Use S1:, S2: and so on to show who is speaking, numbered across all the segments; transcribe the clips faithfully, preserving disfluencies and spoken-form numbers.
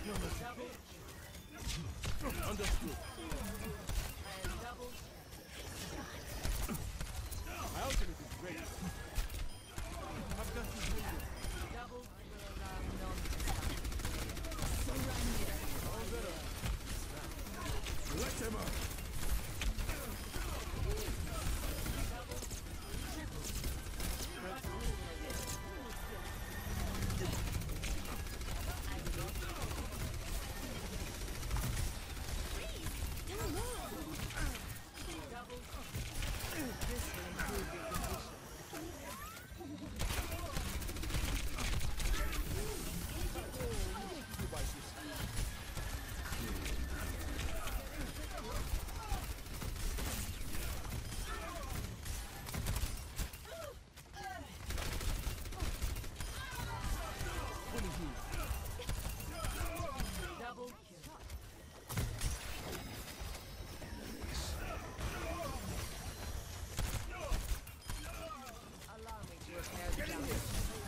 S1: Understood. My ultimate is ready. I've got to do this.
S2: Double will allow non-stop. Surrender.
S1: Let him up.
S2: Double kill. Allow me to repair the damage.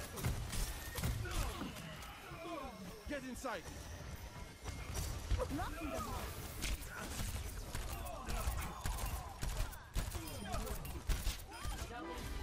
S1: Get inside.
S2: Blocking them all. Double